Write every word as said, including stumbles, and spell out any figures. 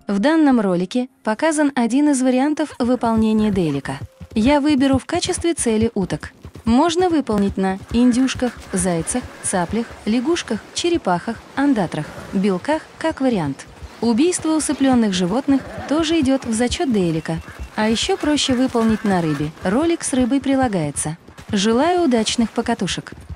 В данном ролике показан один из вариантов выполнения делика. Я выберу в качестве цели уток. Можно выполнить на индюшках, зайцах, цаплях, лягушках, черепахах, ондатрах, белках как вариант. Убийство усыпленных животных тоже идет в зачет делика. А еще проще выполнить на рыбе. Ролик с рыбой прилагается. Желаю удачных покатушек!